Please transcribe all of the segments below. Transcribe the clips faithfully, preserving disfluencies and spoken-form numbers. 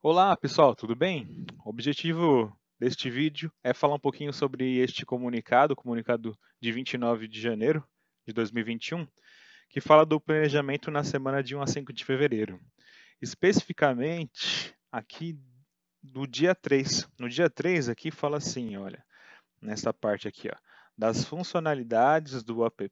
Olá, pessoal, tudo bem? O objetivo deste vídeo é falar um pouquinho sobre este comunicado, o comunicado de vinte e nove de janeiro de dois mil e vinte e um, que fala do planejamento na semana de um a cinco de fevereiro. Especificamente, aqui do dia três. No dia três aqui fala assim, olha, nessa parte aqui, ó, das funcionalidades do app,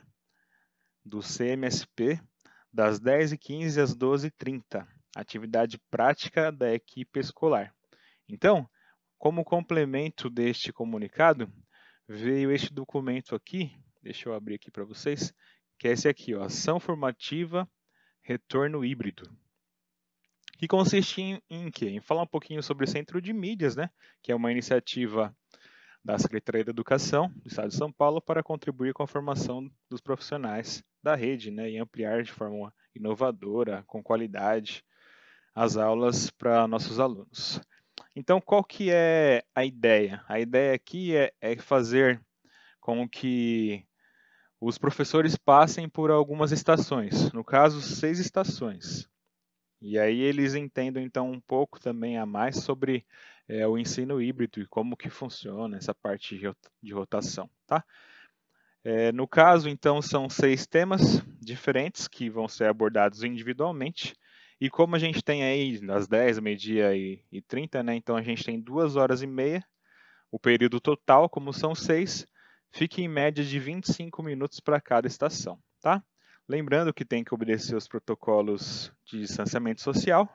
do C M S P, das dez e quinze às doze e trinta, atividade prática da equipe escolar. Então, como complemento deste comunicado, veio este documento aqui, deixa eu abrir aqui para vocês, que é esse aqui, ó, Ação Formativa Retorno Híbrido, que consiste em, em quê? Em falar um pouquinho sobre o Centro de Mídias, né, que é uma iniciativa da Secretaria da Educação do Estado de São Paulo para contribuir com a formação dos profissionais da rede, né, e ampliar de forma inovadora, com qualidade, as aulas para nossos alunos. Então, qual que é a ideia? A ideia aqui é, é fazer com que os professores passem por algumas estações, no caso, seis estações. E aí eles entendam, então, um pouco também a mais sobre é, o ensino híbrido e como que funciona essa parte de rotação, tá? É, no caso, então, são seis temas diferentes que vão ser abordados individualmente. E como a gente tem aí das dez, meio-dia e, e trinta, né? Então a gente tem duas horas e meia. O período total, como são seis, fica em média de vinte e cinco minutos para cada estação, tá? Lembrando que tem que obedecer os protocolos de distanciamento social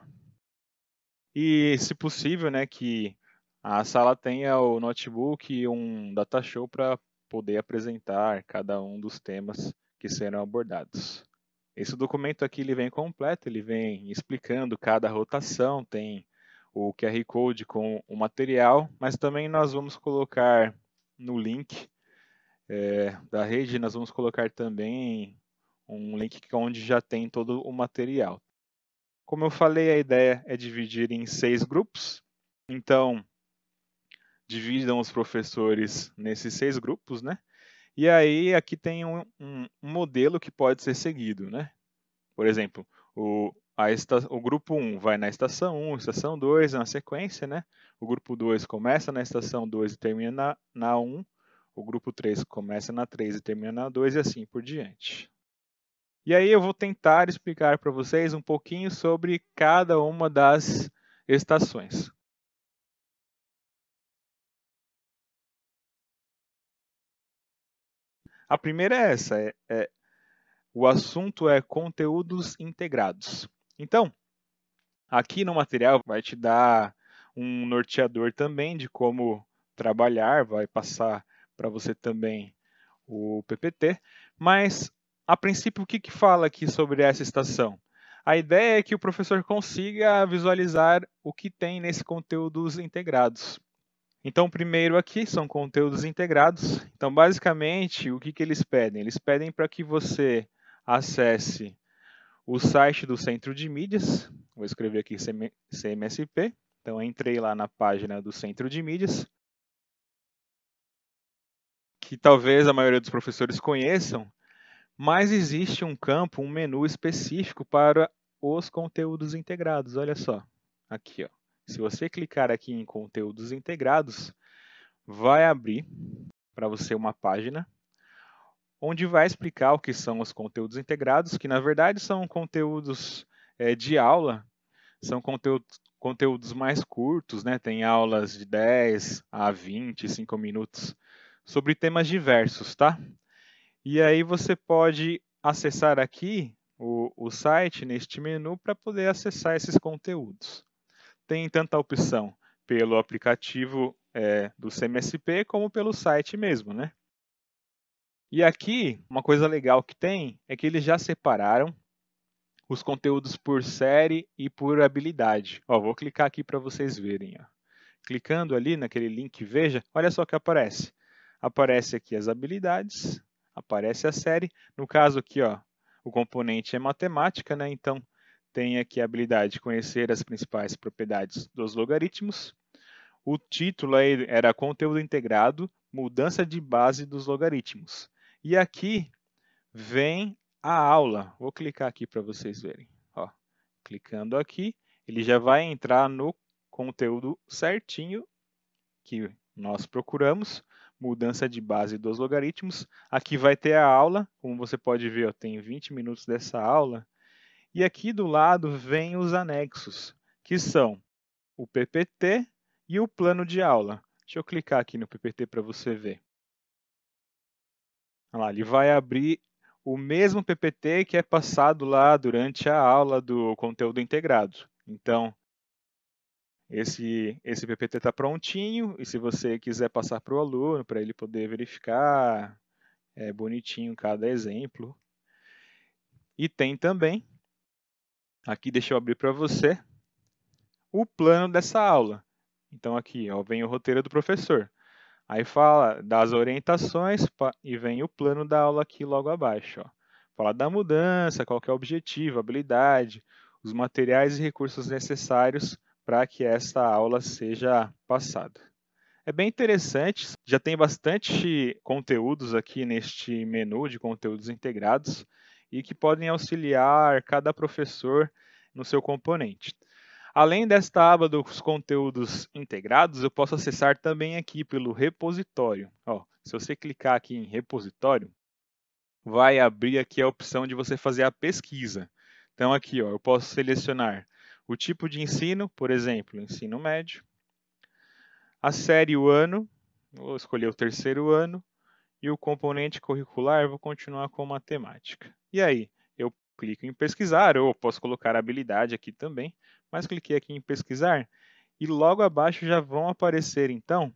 e, se possível, né, que a sala tenha o notebook e um data show para poder apresentar cada um dos temas que serão abordados. Esse documento aqui ele vem completo, ele vem explicando cada rotação, tem o Q R Code com o material, mas também nós vamos colocar no link é, da rede, nós vamos colocar também um link onde já tem todo o material. Como eu falei, a ideia é dividir em seis grupos, então dividam os professores nesses seis grupos, né? E aí aqui tem um, um, um modelo que pode ser seguido, né? Por exemplo, o, a esta, o grupo um vai na estação um, estação dois, na sequência, né? O grupo dois começa na estação dois e termina na, na um. O grupo três começa na três e termina na dois e assim por diante. E aí eu vou tentar explicar para vocês um pouquinho sobre cada uma das estações. A primeira é essa, é, é, o assunto é conteúdos integrados. Então, aqui no material vai te dar um norteador também de como trabalhar, vai passar para você também o P P T, mas a princípio o que, que fala aqui sobre essa estação? A ideia é que o professor consiga visualizar o que tem nesse conteúdos integrados. Então, primeiro aqui são conteúdos integrados. Então, basicamente, o que, que eles pedem? Eles pedem para que você acesse o site do Centro de Mídias. Vou escrever aqui C M S P. Então, entrei lá na página do Centro de Mídias, que talvez a maioria dos professores conheçam, mas existe um campo, um menu específico para os conteúdos integrados. Olha só, aqui, ó. Se você clicar aqui em conteúdos integrados, vai abrir para você uma página onde vai explicar o que são os conteúdos integrados, que na verdade são conteúdos é, de aula, são conteúdos, conteúdos mais curtos, né? Tem aulas de dez a vinte e cinco minutos sobre temas diversos, tá? E aí você pode acessar aqui o, o site neste menu para poder acessar esses conteúdos. Tem tanta opção pelo aplicativo é, do C M S P como pelo site mesmo, né? E aqui, uma coisa legal que tem é que eles já separaram os conteúdos por série e por habilidade. Ó, vou clicar aqui para vocês verem. Ó. Clicando ali naquele link, veja, olha só o que aparece. Aparece aqui as habilidades, aparece a série. No caso aqui, ó, o componente é matemática, né? Então tem aqui a habilidade de conhecer as principais propriedades dos logaritmos. O título aí era conteúdo integrado, mudança de base dos logaritmos. E aqui vem a aula. Vou clicar aqui para vocês verem. Ó, clicando aqui, ele já vai entrar no conteúdo certinho que nós procuramos, mudança de base dos logaritmos. Aqui vai ter a aula, como você pode ver, ó, tem vinte minutos dessa aula. E aqui do lado vem os anexos, que são o P P T e o plano de aula. Deixa eu clicar aqui no P P T para você ver. Olha lá, ele vai abrir o mesmo P P T que é passado lá durante a aula do conteúdo integrado. Então, esse, esse P P T está prontinho, e se você quiser passar para o aluno, para ele poder verificar, é bonitinho cada exemplo. E tem também, aqui deixa eu abrir para você, o plano dessa aula. Então aqui ó, vem o roteiro do professor. Aí fala das orientações e vem o plano da aula aqui logo abaixo. Ó. Fala da mudança, qual que é o objetivo, habilidade, os materiais e recursos necessários para que essa aula seja passada. É bem interessante, já tem bastante conteúdos aqui neste menu de conteúdos integrados e que podem auxiliar cada professor no seu componente. Além desta aba dos conteúdos integrados, eu posso acessar também aqui pelo repositório. Ó, se você clicar aqui em repositório, vai abrir aqui a opção de você fazer a pesquisa. Então aqui ó, eu posso selecionar o tipo de ensino, por exemplo, ensino médio, a série o ano, vou escolher o terceiro ano, e o componente curricular, vou continuar com matemática. E aí, eu clico em pesquisar, ou posso colocar habilidade aqui também, mas cliquei aqui em pesquisar, e logo abaixo já vão aparecer, então,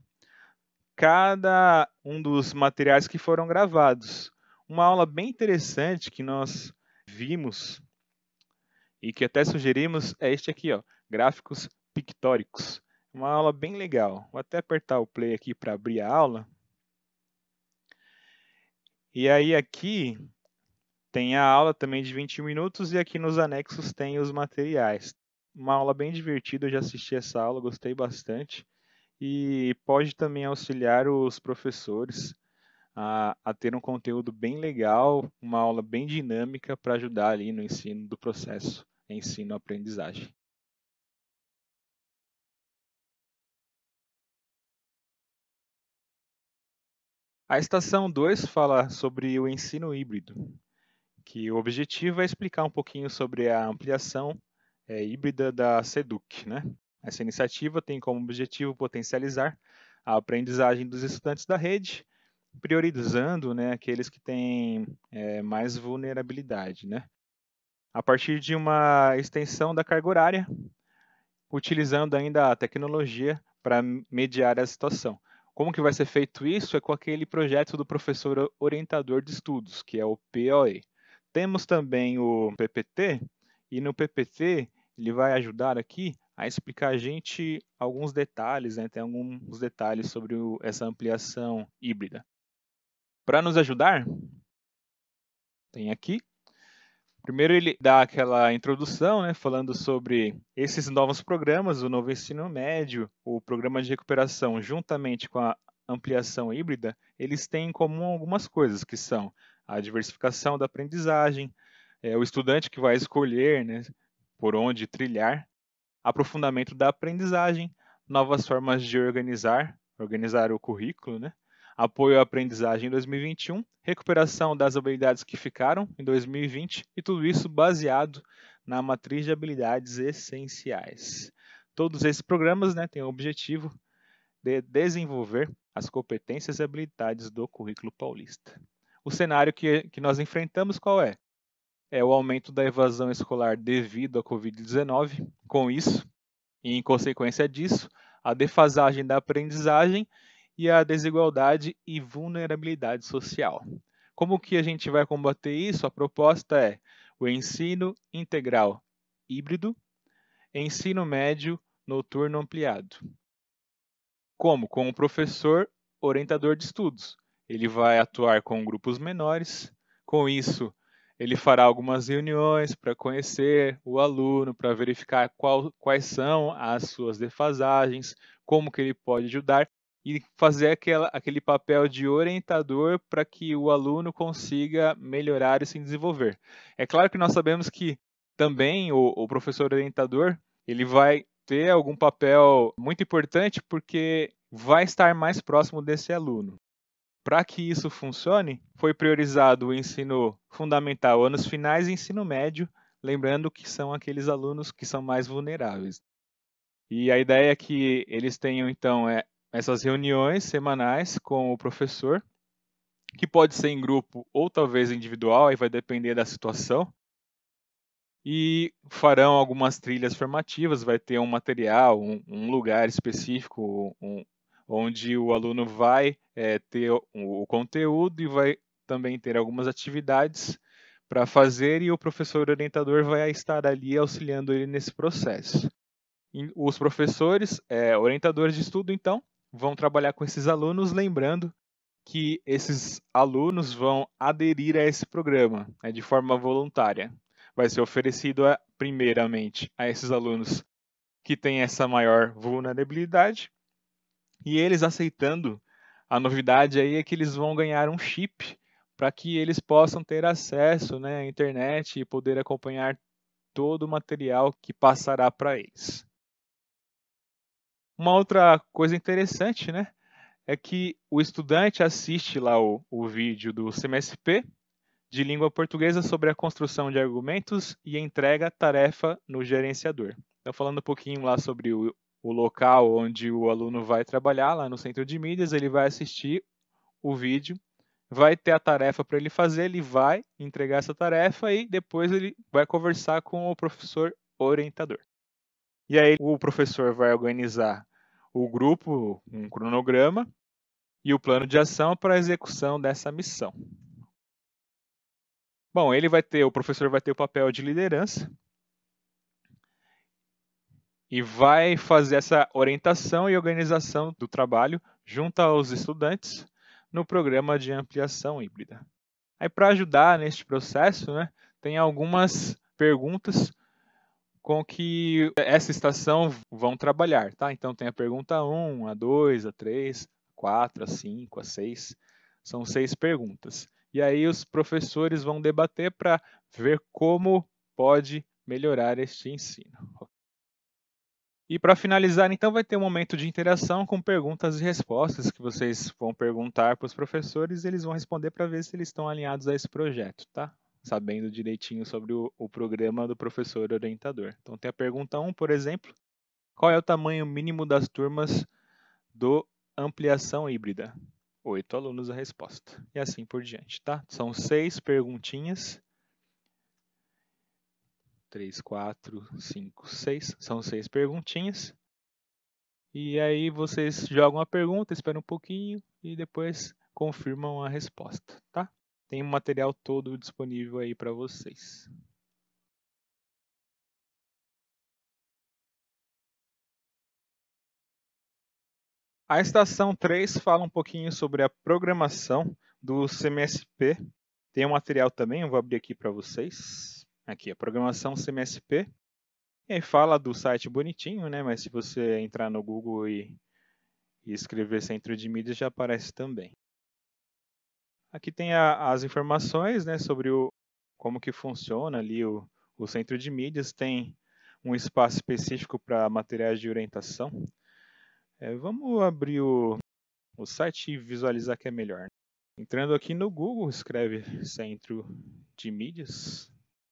cada um dos materiais que foram gravados. Uma aula bem interessante que nós vimos e que até sugerimos é este aqui, ó, gráficos pictóricos. Uma aula bem legal. Vou até apertar o play aqui para abrir a aula. E aí aqui tem a aula também de vinte e um minutos e aqui nos anexos tem os materiais. Uma aula bem divertida, eu já assisti essa aula, gostei bastante. E pode também auxiliar os professores a, a ter um conteúdo bem legal, uma aula bem dinâmica para ajudar ali no ensino do processo ensino-aprendizagem. A estação dois fala sobre o ensino híbrido, que o objetivo é explicar um pouquinho sobre a ampliação é, híbrida da SEDUC, né? Essa iniciativa tem como objetivo potencializar a aprendizagem dos estudantes da rede, priorizando né, aqueles que têm é, mais vulnerabilidade, né? A partir de uma extensão da carga horária, utilizando ainda a tecnologia para mediar a situação. Como que vai ser feito isso? É com aquele projeto do professor orientador de estudos, que é o P O E. Temos também o P P T, e no P P T ele vai ajudar aqui a explicar a gente alguns detalhes, né? Tem alguns detalhes sobre o, essa ampliação híbrida. Para nos ajudar, tem aqui. Primeiro ele dá aquela introdução, né, falando sobre esses novos programas, o novo ensino médio, o programa de recuperação, juntamente com a ampliação híbrida, eles têm em comum algumas coisas, que são a diversificação da aprendizagem, é, o estudante que vai escolher né, por onde trilhar, aprofundamento da aprendizagem, novas formas de organizar, organizar o currículo, né? Apoio à aprendizagem em dois mil e vinte e um, recuperação das habilidades que ficaram em dois mil e vinte e tudo isso baseado na matriz de habilidades essenciais. Todos esses programas né, têm o objetivo de desenvolver as competências e habilidades do currículo paulista. O cenário que, que nós enfrentamos qual é? É o aumento da evasão escolar devido à covid dezenove. Com isso, e em consequência disso, a defasagem da aprendizagem e a desigualdade e vulnerabilidade social. Como que a gente vai combater isso? A proposta é o ensino integral híbrido, ensino médio noturno ampliado. Como? Com o professor orientador de estudos. Ele vai atuar com grupos menores, com isso ele fará algumas reuniões para conhecer o aluno, para verificar qual, quais são as suas defasagens, como que ele pode ajudar e fazer aquela, aquele papel de orientador para que o aluno consiga melhorar e se desenvolver. É claro que nós sabemos que também o, o professor orientador ele vai ter algum papel muito importante porque vai estar mais próximo desse aluno. Para que isso funcione, foi priorizado o ensino fundamental, anos finais e ensino médio, lembrando que são aqueles alunos que são mais vulneráveis. E a ideia é que eles tenham, então, é, essas reuniões semanais com o professor, que pode ser em grupo ou talvez individual, aí vai depender da situação. E farão algumas trilhas formativas, vai ter um material, um, um lugar específico, um, onde o aluno vai é, ter o, o conteúdo e vai também ter algumas atividades para fazer e o professor orientador vai estar ali auxiliando ele nesse processo. E os professores, é, orientadores de estudo, então, vão trabalhar com esses alunos, lembrando que esses alunos vão aderir a esse programa né, de forma voluntária. Vai ser oferecido, a, primeiramente, a esses alunos que têm essa maior vulnerabilidade, e eles aceitando, a novidade aí é que eles vão ganhar um chip para que eles possam ter acesso né, à internet e poder acompanhar todo o material que passará para eles. Uma outra coisa interessante, né, é que o estudante assiste lá o, o vídeo do C M S P de língua portuguesa sobre a construção de argumentos e entrega tarefa no gerenciador. Então, falando um pouquinho lá sobre o, o local onde o aluno vai trabalhar, lá no centro de mídias, ele vai assistir o vídeo, vai ter a tarefa para ele fazer, ele vai entregar essa tarefa e depois ele vai conversar com o professor orientador. E aí o professor vai organizar o grupo, um cronograma, e o plano de ação para a execução dessa missão. Bom, ele vai ter, o professor vai ter o papel de liderança e vai fazer essa orientação e organização do trabalho junto aos estudantes no programa de ampliação híbrida. Aí, para ajudar neste processo, né, tem algumas perguntas com que essa estação vão trabalhar, tá? Então tem a pergunta um, a dois, a três, a quatro, a cinco, a seis. São seis perguntas. E aí os professores vão debater para ver como pode melhorar este ensino. E para finalizar, então, vai ter um momento de interação com perguntas e respostas que vocês vão perguntar para os professores e eles vão responder para ver se eles estão alinhados a esse projeto, tá? Sabendo direitinho sobre o, o programa do professor orientador. Então tem a pergunta um, por exemplo, qual é o tamanho mínimo das turmas do ampliação híbrida? Oito alunos a resposta. E assim por diante, tá? São seis perguntinhas. Três, quatro, cinco, seis. São seis perguntinhas. E aí vocês jogam a pergunta, esperam um pouquinho e depois confirmam a resposta, tá? Tem o material todo disponível aí para vocês. A estação três fala um pouquinho sobre a programação do C M S P. Tem um material também, eu vou abrir aqui para vocês. Aqui, a programação C M S P. E aí fala do site bonitinho, né? Mas se você entrar no Google e, e escrever Centro de Mídias, já aparece também. Aqui tem a, as informações né, sobre o, como que funciona ali o, o Centro de Mídias. Tem um espaço específico para materiais de orientação. É, vamos abrir o, o site e visualizar que é melhor. Entrando aqui no Google, escreve Centro de Mídias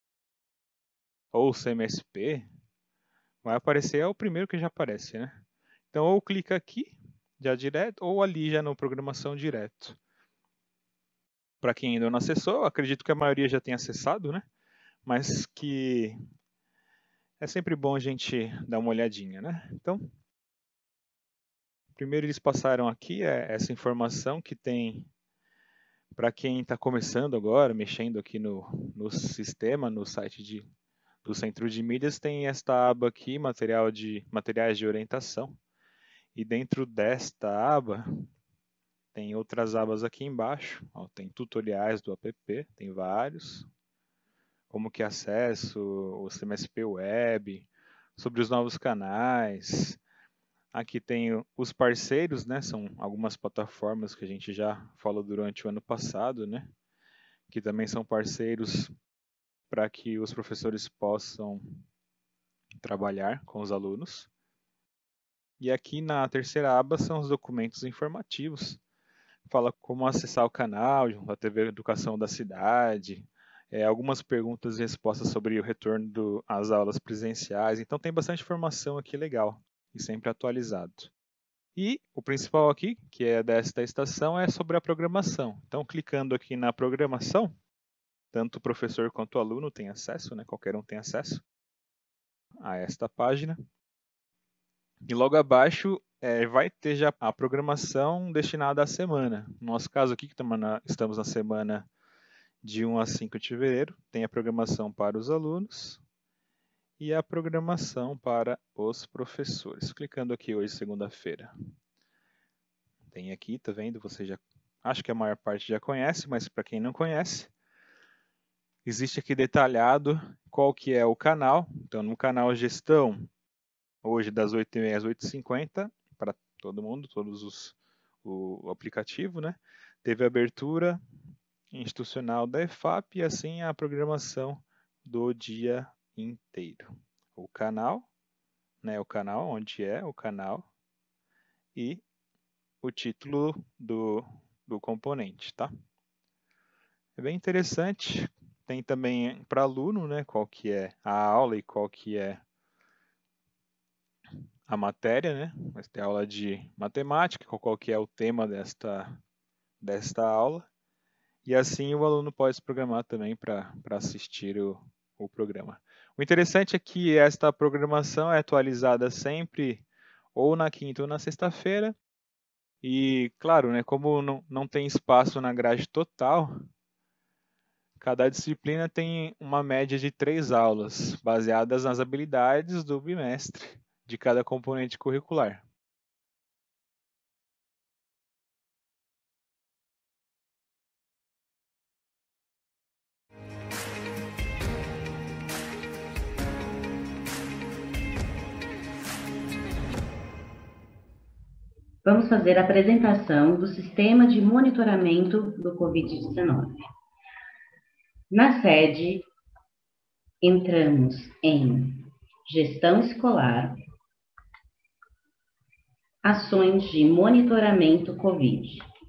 ou C M S P. Vai aparecer, é o primeiro que já aparece, né? Então, ou clica aqui, já direto, ou ali já no Programação Direto. Para quem ainda não acessou, acredito que a maioria já tenha acessado, né? Mas que é sempre bom a gente dar uma olhadinha, né? Então, primeiro eles passaram aqui é, essa informação que tem para quem está começando agora, mexendo aqui no, no sistema, no site de, do Centro de Mídias, tem esta aba aqui, material de, materiais de orientação. E dentro desta aba, tem outras abas aqui embaixo. Ó, tem tutoriais do app, tem vários. Como que acesso, o C M S P Web, sobre os novos canais. Aqui tem os parceiros, né? São algumas plataformas que a gente já falou durante o ano passado, né? Que também são parceiros para que os professores possam trabalhar com os alunos. E aqui na terceira aba são os documentos informativos. Fala como acessar o canal, a T V Educação da Cidade, é, algumas perguntas e respostas sobre o retorno do, às aulas presenciais. Então tem bastante informação aqui legal e sempre atualizado. E o principal aqui, que é desta estação, é sobre a programação. Então, clicando aqui na programação, tanto o professor quanto o aluno tem acesso, né? Qualquer um tem acesso a esta página. E logo abaixo é, vai ter já a programação destinada à semana. No nosso caso aqui, que estamos na semana de um a cinco de fevereiro, tem a programação para os alunos e a programação para os professores. Clicando aqui hoje, segunda-feira. Tem aqui, tá vendo? Você já, acho que a maior parte já conhece, mas para quem não conhece, existe aqui detalhado qual que é o canal. Então, no canal Gestão, hoje das oito e meia às oito e cinquenta, para todo mundo, todos os o, o aplicativo, né? Teve a abertura institucional da E F A P e assim a programação do dia inteiro. O canal, né? O canal, onde é o canal e o título do, do componente, tá? É bem interessante. Tem também para aluno, né? Qual que é a aula e qual que é a matéria, né? Vai ter aula de matemática, qual que é o tema desta, desta aula. E assim o aluno pode se programar também para assistir o, o programa. O interessante é que esta programação é atualizada sempre ou na quinta ou na sexta-feira. E, claro, né, como não, não tem espaço na grade total, cada disciplina tem uma média de três aulas, baseadas nas habilidades do bimestre de cada componente curricular. Vamos fazer a apresentação do sistema de monitoramento do covid dezenove. Na sede, entramos em Gestão Escolar, Ações de Monitoramento Covid.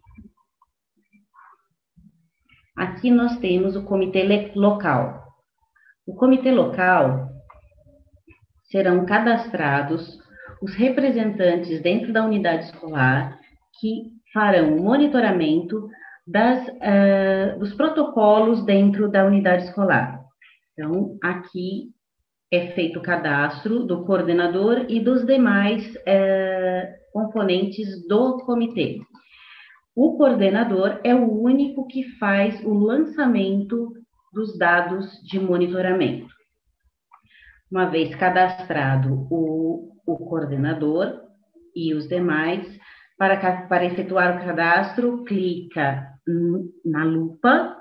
Aqui nós temos o comitê local. O comitê local serão cadastrados os representantes dentro da unidade escolar que farão o monitoramento das, uh, dos protocolos dentro da unidade escolar. Então, aqui é feito o cadastro do coordenador e dos demais uh, componentes do comitê. O coordenador é o único que faz o lançamento dos dados de monitoramento. Uma vez cadastrado o, o coordenador e os demais, para, para efetuar o cadastro, clica na lupa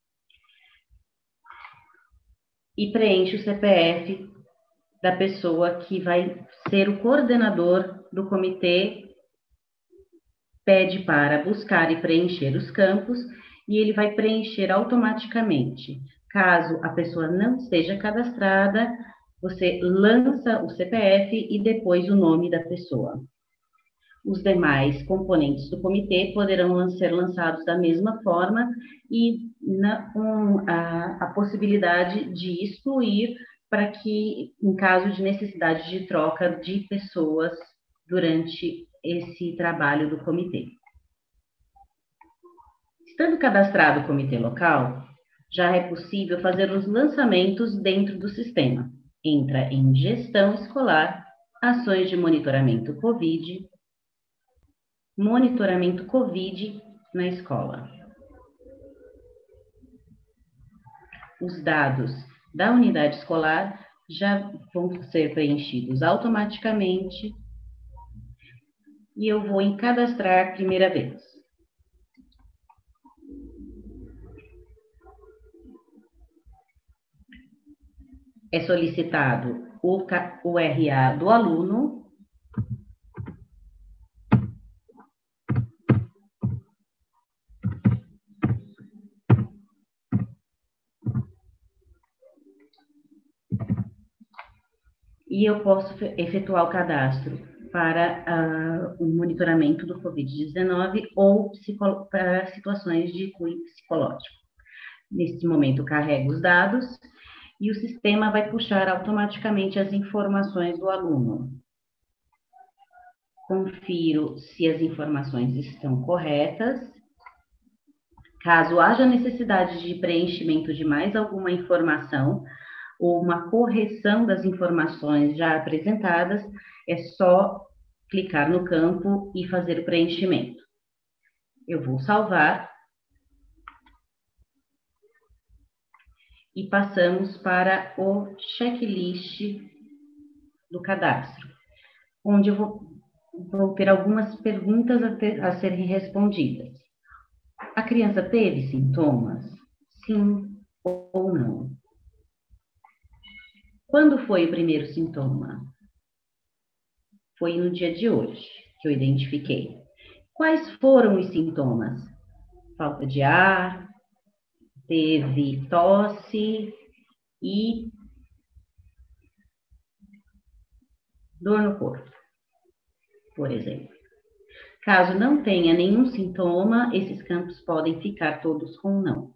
e preenche o C P F da pessoa que vai ser o coordenador do comitê. Pede para buscar e preencher os campos e ele vai preencher automaticamente. Caso a pessoa não esteja cadastrada, você lança o C P F e depois o nome da pessoa. Os demais componentes do comitê poderão ser lançados da mesma forma e na, com a, a possibilidade de excluir para que, em caso de necessidade de troca de pessoas durante esse trabalho do comitê. Estando cadastrado o comitê local, já é possível fazer os lançamentos dentro do sistema. Entra em Gestão Escolar, Ações de Monitoramento Covid, Monitoramento Covid na escola. Os dados da unidade escolar já vão ser preenchidos automaticamente e eu vou em cadastrar a primeira vez. É solicitado o, o R A do aluno, e eu posso efetuar o cadastro para uh, o monitoramento do covid dezenove ou para situações de cunho psicológico. Nesse momento, eu carrego os dados e o sistema vai puxar automaticamente as informações do aluno. Confiro se as informações estão corretas. Caso haja necessidade de preenchimento de mais alguma informação ou uma correção das informações já apresentadas, é só clicar no campo e fazer o preenchimento. Eu vou salvar. E passamos para o checklist do cadastro, onde eu vou, vou ter algumas perguntas a, ter, a serem respondidas. A criança teve sintomas? Sim ou não? Quando foi o primeiro sintoma? Foi no dia de hoje que eu identifiquei. Quais foram os sintomas? Falta de ar, teve tosse e dor no corpo, por exemplo. Caso não tenha nenhum sintoma, esses campos podem ficar todos com não.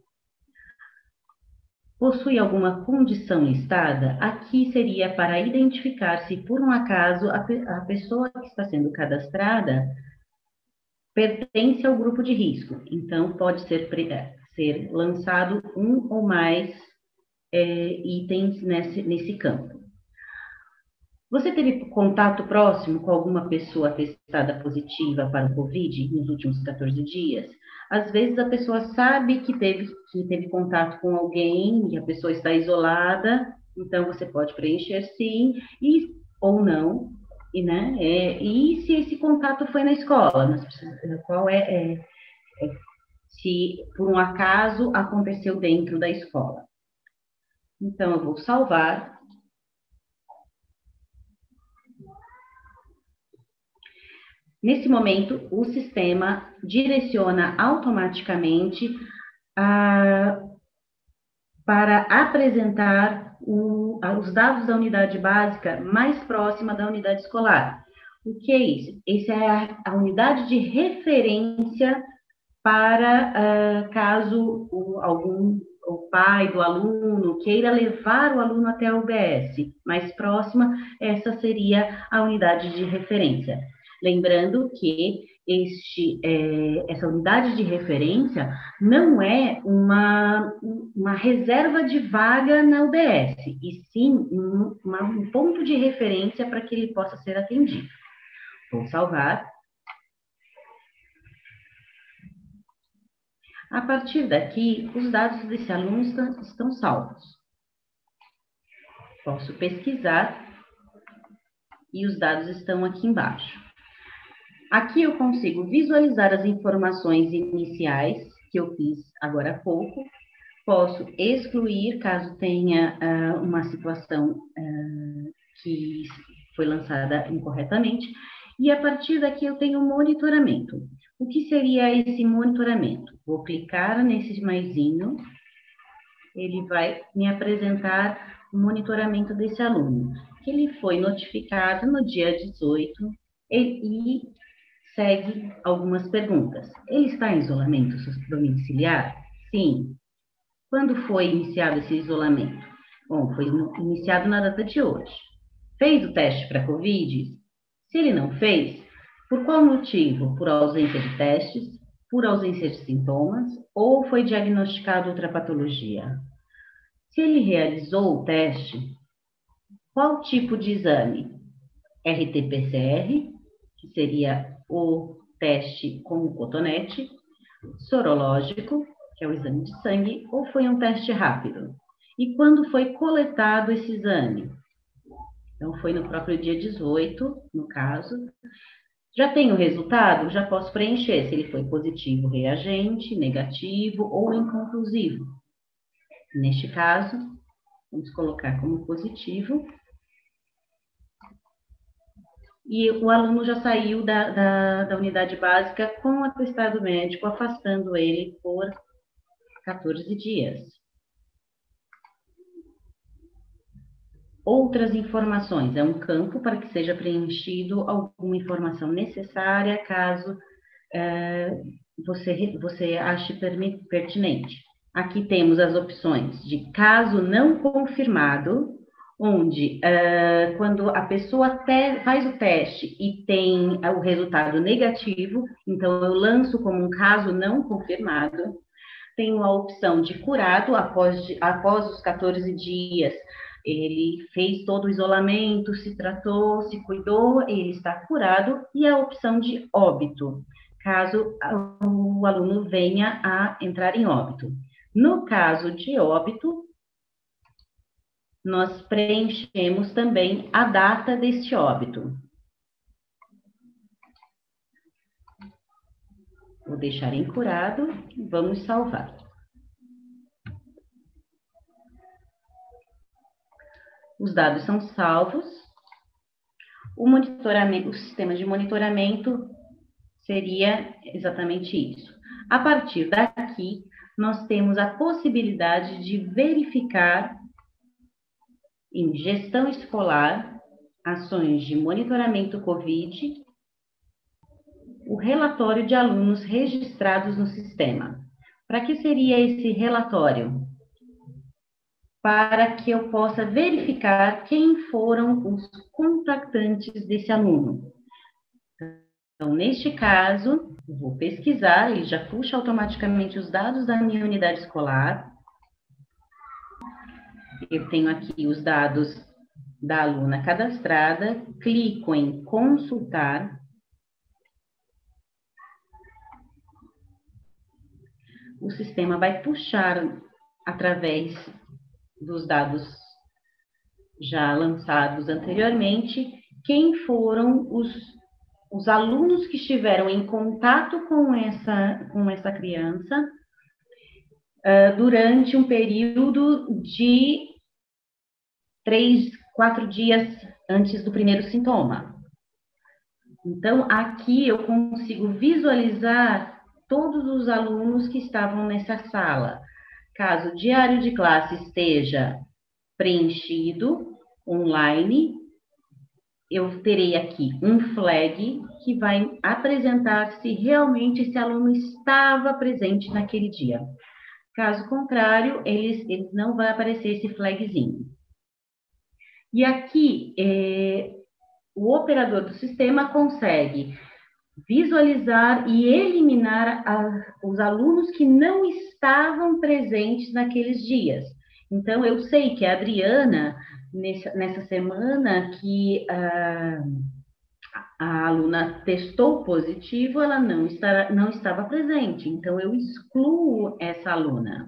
Possui alguma condição listada? Aqui seria para identificar se, por um acaso, a, a pessoa que está sendo cadastrada pertence ao grupo de risco. Então, pode ser, ser lançado um ou mais é, itens nesse, nesse campo. Você teve contato próximo com alguma pessoa testada positiva para o Covid nos últimos quatorze dias? Às vezes a pessoa sabe que teve, que teve contato com alguém e a pessoa está isolada, então você pode preencher sim e, ou não, e, né? É, e se esse contato foi na escola, qual é, é, é, se por um acaso aconteceu dentro da escola. Então eu vou salvar. Nesse momento, o sistema direciona automaticamente a, para apresentar o, os dados da unidade básica mais próxima da unidade escolar. O que é isso? Essa é a, a unidade de referência para uh, caso o, algum o pai do aluno queira levar o aluno até a U B S mais próxima, essa seria a unidade de referência. Lembrando que este, é, essa unidade de referência não é uma, uma reserva de vaga na U B S, e sim um, uma, um ponto de referência para que ele possa ser atendido. Vou salvar. A partir daqui, os dados desse aluno estão, estão salvos. Posso pesquisar e os dados estão aqui embaixo. Aqui eu consigo visualizar as informações iniciais que eu fiz agora há pouco. Posso excluir caso tenha uh, uma situação uh, que foi lançada incorretamente. E a partir daqui eu tenho monitoramento. O que seria esse monitoramento? Vou clicar nesse maisinho, ele vai me apresentar o monitoramento desse aluno, que ele foi notificado no dia dezoito e, e segue algumas perguntas. Ele está em isolamento domiciliar? Sim. Quando foi iniciado esse isolamento? Bom, foi iniciado na data de hoje. Fez o teste para Covid? Se ele não fez, por qual motivo? Por ausência de testes, por ausência de sintomas ou foi diagnosticado outra patologia? Se ele realizou o teste, qual tipo de exame? R T P C R, que seria o teste com o cotonete, sorológico, que é o exame de sangue, ou foi um teste rápido? E quando foi coletado esse exame? Então, foi no próprio dia dezoito, no caso. Já tenho o resultado? Já posso preencher se ele foi positivo, reagente, negativo ou inconclusivo. Neste caso, vamos colocar como positivo. E o aluno já saiu da, da, da unidade básica com o atestado médico, afastando ele por quatorze dias. outras informações. É um campo para que seja preenchido alguma informação necessária, caso é, você, você ache pertinente. Aqui temos as opções de caso não confirmado, onde uh, quando a pessoa te, faz o teste e tem o resultado negativo, então eu lanço como um caso não confirmado. Tenho a opção de curado após, após os quatorze dias. Ele fez todo o isolamento, se tratou, se cuidou, ele está curado. E a opção de óbito, caso o aluno venha a entrar em óbito. No caso de óbito, nós preenchemos também a data deste óbito. Vou deixar em curado e vamos salvar. Os dados são salvos. O monitoramento, o sistema de monitoramento seria exatamente isso. A partir daqui, nós temos a possibilidade de verificar em gestão escolar, ações de monitoramento COVID, o relatório de alunos registrados no sistema. Para que seria esse relatório? Para que eu possa verificar quem foram os contactantes desse aluno. Então, neste caso, eu vou pesquisar, ele já puxa automaticamente os dados da minha unidade escolar. Eu tenho aqui os dados da aluna cadastrada, clico em consultar. O sistema vai puxar através dos dados já lançados anteriormente, quem foram os, os alunos que estiveram em contato com essa, com essa criança uh, durante um período de três, quatro dias antes do primeiro sintoma. Então, aqui eu consigo visualizar todos os alunos que estavam nessa sala. Caso o diário de classe esteja preenchido online, eu terei aqui um flag que vai apresentar se realmente esse aluno estava presente naquele dia. Caso contrário, eles, eles não vai aparecer esse flagzinho. E aqui, é, o operador do sistema consegue visualizar e eliminar a, os alunos que não estavam presentes naqueles dias. Então, eu sei que a Adriana, nessa, nessa semana que a, a aluna testou positivo, ela não, estará, não estava presente. Então, eu excluo essa aluna.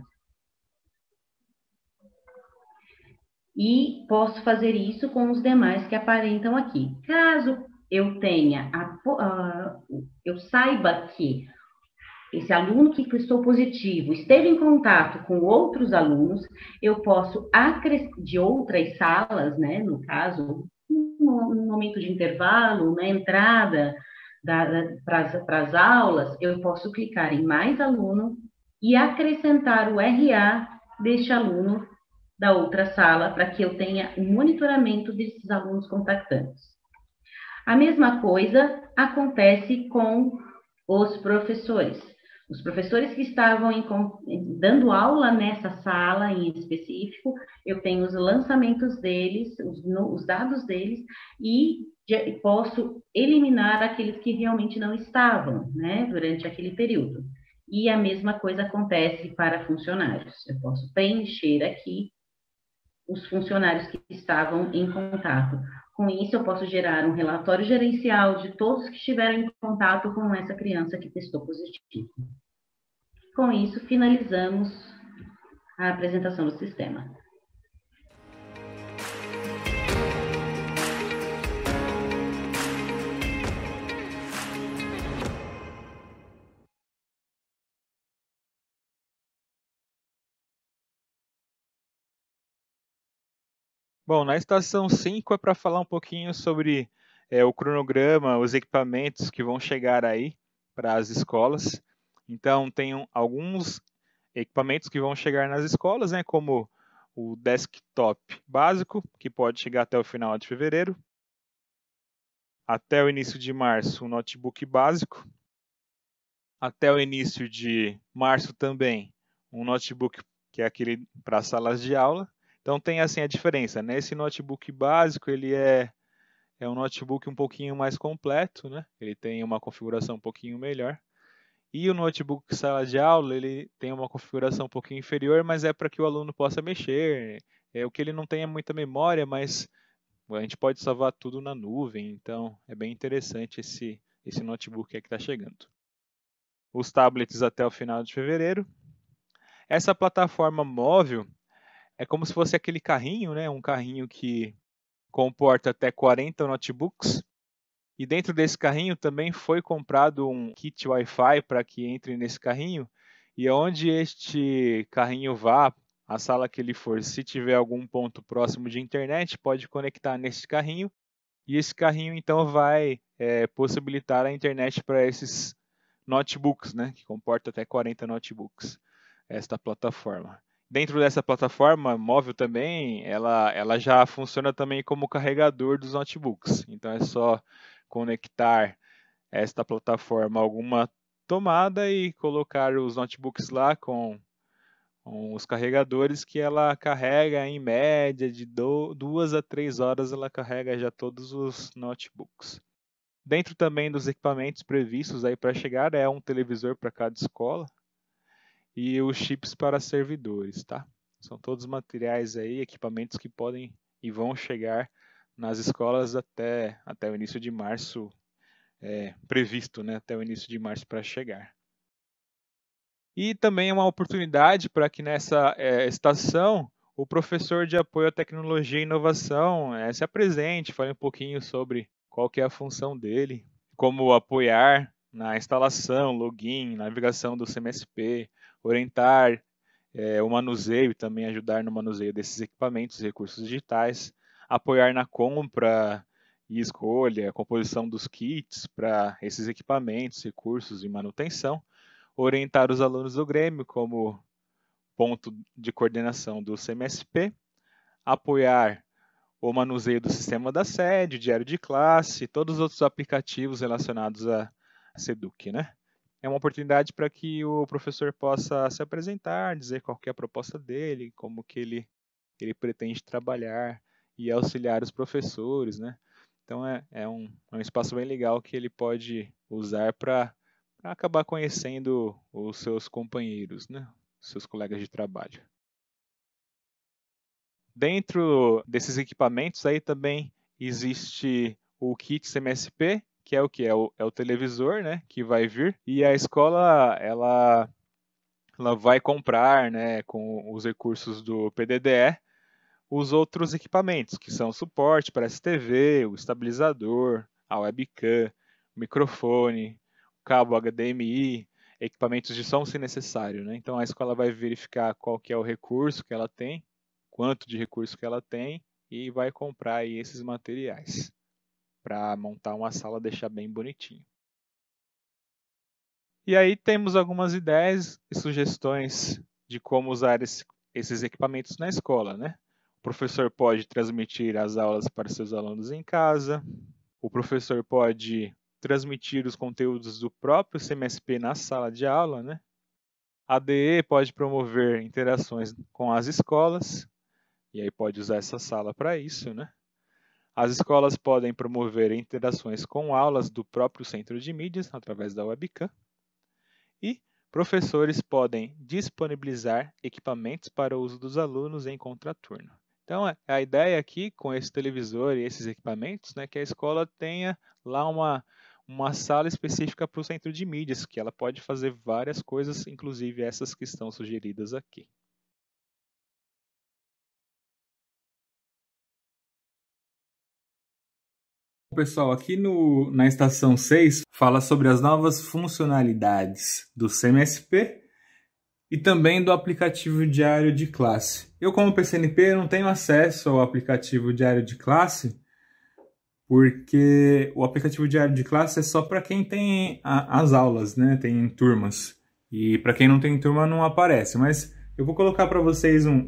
E posso fazer isso com os demais que aparentam aqui. Caso eu tenha, a, a, eu saiba que esse aluno que testou positivo esteve em contato com outros alunos, eu posso, de outras salas, né, no caso, no momento de intervalo, na entrada para as aulas, eu posso clicar em mais aluno e acrescentar o R A deste aluno da outra sala, para que eu tenha um monitoramento desses alunos contactantes. A mesma coisa acontece com os professores. Os professores que estavam em, dando aula nessa sala em específico, eu tenho os lançamentos deles, os, os dados deles, e posso eliminar aqueles que realmente não estavam, né, durante aquele período. E a mesma coisa acontece para funcionários. Eu posso preencher aqui os funcionários que estavam em contato. Com isso, eu posso gerar um relatório gerencial de todos que estiveram em contato com essa criança que testou positivo. Com isso, finalizamos a apresentação do sistema. Bom, na estação cinco é para falar um pouquinho sobre é, o cronograma, os equipamentos que vão chegar aí para as escolas. Então, tem um, alguns equipamentos que vão chegar nas escolas, né, como o desktop básico, que pode chegar até o final de fevereiro. Até o início de março, um notebook básico. Até o início de março também, um notebook que é aquele para salas de aula. Então tem assim a diferença, né? Esse notebook básico, ele é, é um notebook um pouquinho mais completo, né? Ele tem uma configuração um pouquinho melhor. E o notebook sala de aula, ele tem uma configuração um pouquinho inferior, mas é para que o aluno possa mexer. É o que ele não tenha muita memória, mas a gente pode salvar tudo na nuvem. Então é bem interessante esse, esse notebook aí que está chegando. Os tablets até o final de fevereiro. Essa plataforma móvel é como se fosse aquele carrinho, né? Um carrinho que comporta até quarenta notebooks. E dentro desse carrinho também foi comprado um kit Wi-Fi para que entre nesse carrinho. E onde este carrinho vá, a sala que ele for, se tiver algum ponto próximo de internet, pode conectar nesse carrinho. E esse carrinho então vai é, possibilitar a internet para esses notebooks, né? Que comporta até quarenta notebooks, esta plataforma. Dentro dessa plataforma móvel também, ela, ela já funciona também como carregador dos notebooks. Então é só conectar esta plataforma a alguma tomada e colocar os notebooks lá com, com os carregadores que ela carrega em média de do, duas a três horas, ela carrega já todos os notebooks. Dentro também dos equipamentos previstos aí para chegar é um televisor para cada escola e os chips para servidores, tá? São todos materiais aí, equipamentos que podem e vão chegar nas escolas até, até o início de março, é, previsto, né? Até o início de março para chegar. E também é uma oportunidade para que nessa é, estação o professor de apoio à tecnologia e inovação é, se apresente, fale um pouquinho sobre qual que é a função dele, como apoiar na instalação, login, navegação do C M S P, orientar é, o manuseio e também ajudar no manuseio desses equipamentos e recursos digitais, apoiar na compra e escolha, a composição dos kits para esses equipamentos, recursos e manutenção, orientar os alunos do Grêmio como ponto de coordenação do C M S P, apoiar o manuseio do sistema da sede, diário de classe, todos os outros aplicativos relacionados a Seduc, né? É uma oportunidade para que o professor possa se apresentar, dizer qual que é a proposta dele, como que ele, ele pretende trabalhar e auxiliar os professores, né? Então é, é, um, é um espaço bem legal que ele pode usar para acabar conhecendo os seus companheiros, né? Os seus colegas de trabalho. Dentro desses equipamentos aí também existe o kit C M S P, que é o que? É o, é o televisor, né, que vai vir, e a escola, ela, ela vai comprar, né, com os recursos do P D D E, os outros equipamentos, que são o suporte para S T V, o estabilizador, a webcam, o microfone, o cabo H D M I, equipamentos de som se necessário, né? Então a escola vai verificar qual que é o recurso que ela tem, quanto de recurso que ela tem e vai comprar aí esses materiais para montar uma sala, deixar bem bonitinho. E aí temos algumas ideias e sugestões de como usar esse, esses equipamentos na escola, né? O professor pode transmitir as aulas para seus alunos em casa, o professor pode transmitir os conteúdos do próprio C M S P na sala de aula, né? A D E pode promover interações com as escolas, e aí pode usar essa sala para isso, né? As escolas podem promover interações com aulas do próprio centro de mídias através da webcam. E professores podem disponibilizar equipamentos para o uso dos alunos em contraturno. Então, a ideia aqui com esse televisor e esses equipamentos, né, que a escola tenha lá uma, uma sala específica para o centro de mídias, que ela pode fazer várias coisas, inclusive essas que estão sugeridas aqui. Pessoal, aqui no, na estação seis fala sobre as novas funcionalidades do C M S P e também do aplicativo diário de classe. Eu, como P C N P, não tenho acesso ao aplicativo diário de classe, porque o aplicativo diário de classe é só para quem tem a, as aulas, né? Tem turmas. E para quem não tem turma não aparece. Mas eu vou colocar para vocês um,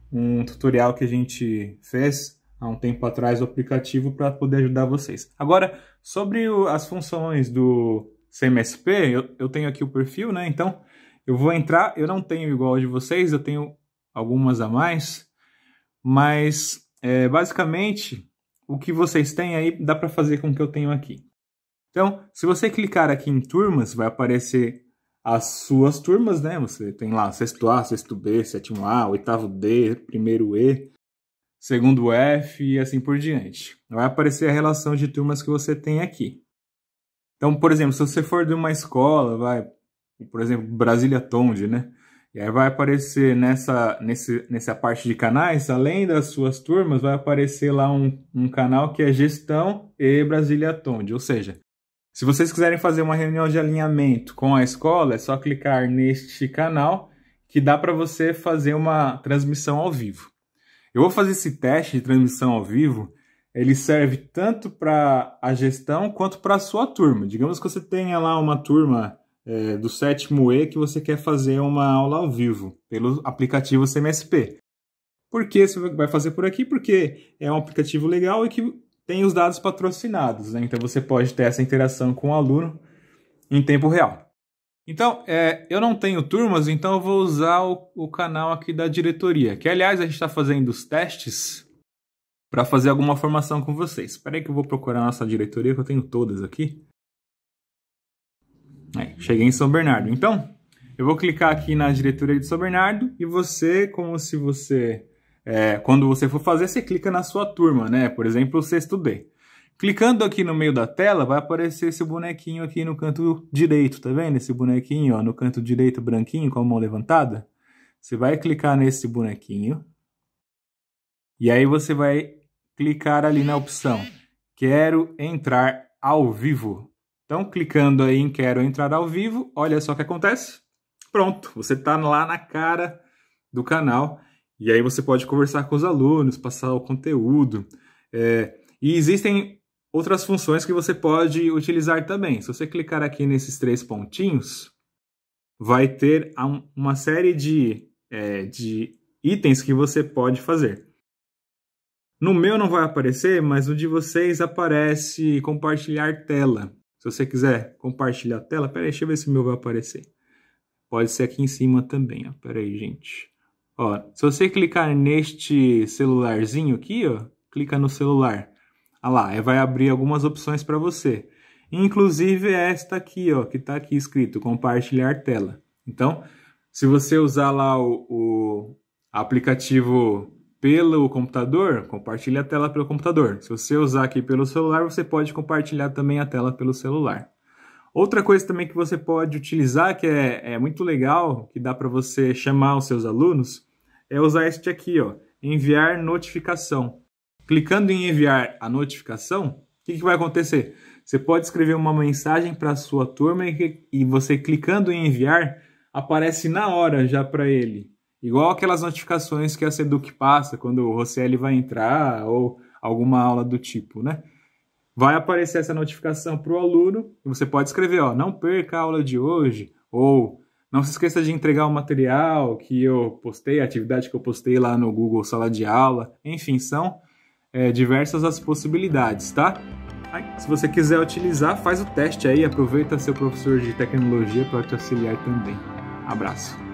um tutorial que a gente fez há um tempo atrás, o aplicativo, para poder ajudar vocês. Agora, sobre o, as funções do C M S P, eu, eu tenho aqui o perfil, né? Então, eu vou entrar, eu não tenho igual ao de vocês, eu tenho algumas a mais, mas é, basicamente o que vocês têm aí dá para fazer com o que eu tenho aqui. Então, se você clicar aqui em turmas, vai aparecer as suas turmas, né? Você tem lá sexto A, sexto B, sétimo A, oitavo D, primeiro E, segundo F e assim por diante. Vai aparecer a relação de turmas que você tem aqui. Então, por exemplo, se você for de uma escola, vai, por exemplo, Brasília Tonde, né? E aí vai aparecer nessa, nesse, nessa parte de canais, além das suas turmas, vai aparecer lá um, um canal que é Gestão e Brasília Tonde. Ou seja, se vocês quiserem fazer uma reunião de alinhamento com a escola, é só clicar neste canal que dá para você fazer uma transmissão ao vivo. Eu vou fazer esse teste de transmissão ao vivo. Ele serve tanto para a gestão quanto para a sua turma. Digamos que você tenha lá uma turma é, do sétimo E que você quer fazer uma aula ao vivo pelo aplicativo C M S P. Por que você vai fazer por aqui? Porque é um aplicativo legal e que tem os dados patrocinados, né? Então você pode ter essa interação com o aluno em tempo real. Então, é, eu não tenho turmas, então eu vou usar o, o canal aqui da diretoria, que aliás a gente está fazendo os testes para fazer alguma formação com vocês. Espera aí que eu vou procurar a nossa diretoria, que eu tenho todas aqui. Aí, cheguei em São Bernardo. Então, eu vou clicar aqui na diretoria de São Bernardo e você, como se você... É, quando você for fazer, você clica na sua turma, né? Por exemplo, o sexto D. Clicando aqui no meio da tela, vai aparecer esse bonequinho aqui no canto direito, tá vendo? Esse bonequinho, ó, no canto direito branquinho com a mão levantada. Você vai clicar nesse bonequinho. E aí você vai clicar ali na opção Quero entrar ao vivo. Então, clicando aí em Quero entrar ao vivo, olha só o que acontece. Pronto, você está lá na cara do canal. E aí você pode conversar com os alunos, passar o conteúdo. É, e existem outras funções que você pode utilizar também. Se você clicar aqui nesses três pontinhos, vai ter uma série de, é, de itens que você pode fazer. No meu não vai aparecer, mas no de vocês aparece compartilhar tela. Se você quiser compartilhar a tela, peraí, deixa eu ver se o meu vai aparecer. Pode ser aqui em cima também, ó. Peraí, gente. Ó, se você clicar neste celularzinho aqui, ó, clica no celular. Ah lá, aí vai abrir algumas opções para você. Inclusive esta aqui, ó, que está aqui escrito, compartilhar tela. Então, se você usar lá o, o aplicativo pelo computador, compartilha a tela pelo computador. Se você usar aqui pelo celular, você pode compartilhar também a tela pelo celular. Outra coisa também que você pode utilizar, que é, é muito legal, que dá para você chamar os seus alunos, é usar este aqui, ó, enviar notificação. Clicando em enviar a notificação, o que, que vai acontecer? Você pode escrever uma mensagem para a sua turma e, e você clicando em enviar, aparece na hora já para ele. Igual aquelas notificações que a Seduc passa quando o Rosselli vai entrar ou alguma aula do tipo, né? Vai aparecer essa notificação para o aluno e você pode escrever, ó, não perca a aula de hoje, ou não se esqueça de entregar o material que eu postei, a atividade que eu postei lá no Google Sala de Aula. Enfim, são é, diversas as possibilidades, tá? Aí, se você quiser utilizar, faz o teste aí, aproveita seu professor de tecnologia para te auxiliar também. Abraço!